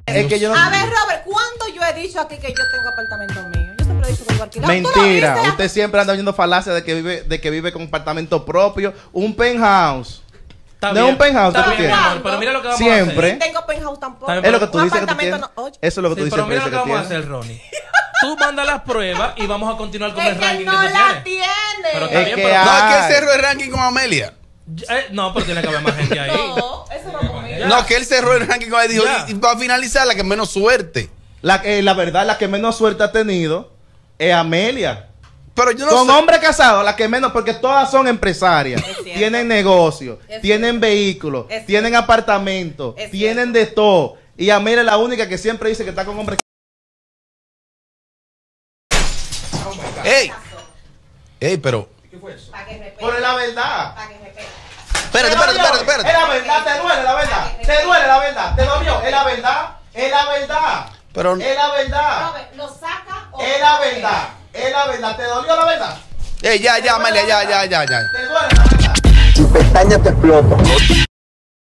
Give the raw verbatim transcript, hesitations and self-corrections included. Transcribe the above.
Es que yo no... A ver, Robert, ¿cuándo yo he dicho aquí que yo tengo apartamento mío? Yo siempre he dicho que vivo alquilado. Mentira, ¿Tú lo usted siempre anda oyendo falacia de que vive, de que vive con apartamento propio, un penthouse. Está No bien, es un penthouse está que tú bien, tienes. amor, pero mira lo que vamos Siempre. a No tengo penthouse tampoco. Está bien, Es lo que tú Un dices que tú apartamento tienes. no- oye. Eso es lo que tú Sí, dices pero que mira lo que vamos a tienes. hacer, Ronnie. Tú manda las pruebas y vamos a continuar con Es el que ranking no que tú la tienes. tiene. Pero está Es bien, que pero... hay- No, es que él Ay. cerró el ranking con Amelia. Eh, no, pero tiene que haber más gente ahí. No, eso no conmigo. Ya. No, que él cerró el ranking con él y dijo, Ya. y, y va a finalizar la que menos suerte. La, que- la verdad, la que menos suerte ha tenido es Amelia. Pero yo no Con sé. hombres casados, la que menos, porque todas son empresarias, Es cierto. tienen negocios, Es tienen vehículos, Es tienen cierto. apartamentos, Es tienen de todo. Y Amelia es la única que siempre dice que está con hombres. Ey, ey, pero. Para que respete. Por la verdad. Para que respete. Espérate, espérate, espérate, espérate. Es la verdad, te duele la verdad. Te duele la verdad. Te dolió. Es la verdad. Es la verdad. Pero Es la verdad. Robert, ¿lo saca o Es la verdad. Es la verdad. ¿Te dolió la verdad? ey, ya, ya, Amelia, ya, ya, ya, ya. ¿Te duele la verdad? Tu pestaña te explota.